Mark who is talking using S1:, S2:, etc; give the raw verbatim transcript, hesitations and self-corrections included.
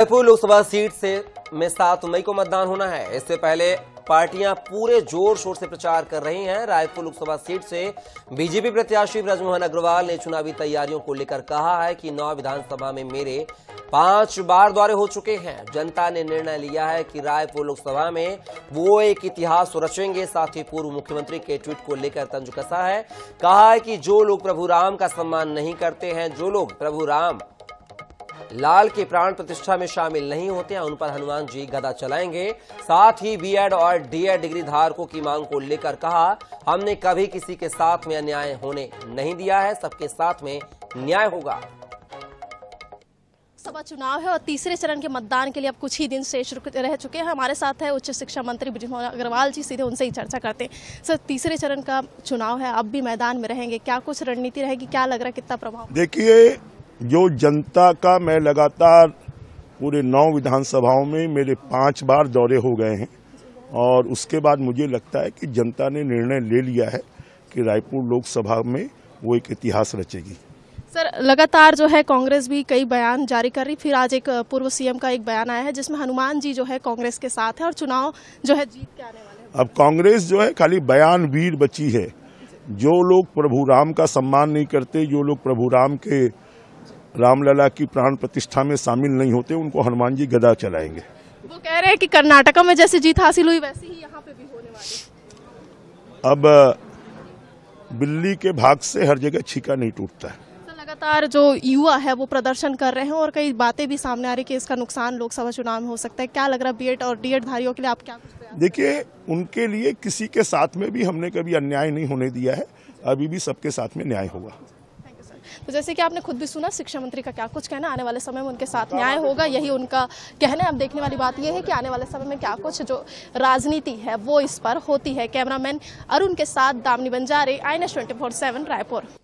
S1: Raipur Lok Sabha seat से में सात मई को मतदान होना है। इससे पहले पार्टियां पूरे जोर शोर से प्रचार कर रही हैं। रायपुर लोकसभा सीट से बीजेपी प्रत्याशी ब्रजमोहन अग्रवाल ने चुनावी तैयारियों को लेकर कहा है कि नौ विधानसभा में मेरे पांच बार दौरे हो चुके हैं। जनता ने निर्णय लिया है कि रायपुर लोकसभा में वो एक इतिहास रचेंगे। साथ ही पूर्व मुख्यमंत्री के ट्वीट को लेकर तंज कसा है। कहा है कि जो लोग प्रभु राम का सम्मान नहीं करते हैं, जो लोग प्रभु राम लाल की प्राण प्रतिष्ठा में शामिल नहीं होते हैं, उन पर हनुमान जी गदा चलाएंगे। साथ ही बीएड और डीएड डिग्री धारकों की मांग को लेकर कहा, हमने कभी किसी के साथ में अन्याय होने नहीं दिया है, सबके साथ में न्याय होगा।
S2: सभा चुनाव है और तीसरे चरण के मतदान के लिए अब कुछ ही दिन शेष रह चुके हैं। हमारे साथ है उच्च शिक्षा मंत्री ब्रजमोहन अग्रवाल जी, सीधे उनसे ही चर्चा करते हैं। सर, तीसरे चरण का चुनाव है, अब भी मैदान में रहेंगे, क्या कुछ रणनीति रहेगी, क्या लग रहा है, कितना प्रभाव?
S3: देखिए, जो जनता का मैं लगातार पूरे नौ विधानसभाओं में मेरे पांच बार दौरे हो गए हैं और उसके बाद मुझे लगता है कि जनता ने निर्णय ले लिया है कि रायपुर लोकसभा में वो एक इतिहास रचेगी।
S2: सर, लगातार जो है कांग्रेस भी कई बयान जारी कर रही, फिर आज एक पूर्व सीएम का एक बयान आया है जिसमें हनुमान जी जो है कांग्रेस के साथ है और चुनाव जो है जीत के आने वाले हैं।
S3: अब कांग्रेस जो है खाली बयान वीर बची है। जो लोग प्रभु राम का सम्मान नहीं करते, जो लोग प्रभु राम के रामलला की प्राण प्रतिष्ठा में शामिल नहीं होते, उनको हनुमान जी गदा चलाएंगे।
S2: वो कह रहे हैं कि कर्नाटक में जैसे जीत हासिल हुई वैसी ही यहाँ पे भी होने वाली।
S3: अब बिल्ली के भाग से हर जगह छीका नहीं टूटता है।
S2: लगातार जो युवा है वो प्रदर्शन कर रहे हैं और कई बातें भी सामने आ रही कि इसका नुकसान लोकसभा चुनाव में हो सकता है। क्या लग रहा है बीएड और डीएड धारियों के लिए आप क्या कुछ प्रयास?
S3: देखिए, उनके लिए किसी के साथ में भी हमने कभी अन्याय नहीं होने दिया है, अभी भी सबके साथ में न्याय होगा।
S2: तो जैसे कि आपने खुद भी सुना, शिक्षा मंत्री का क्या कुछ कहना, आने वाले समय में उनके साथ न्याय होगा, यही उनका कहना है। अब देखने वाली बात यह है कि आने वाले समय में क्या कुछ जो राजनीति है वो इस पर होती है। कैमरामैन अरुण के साथ Damini Banjare, I N S twenty four seven Raipur.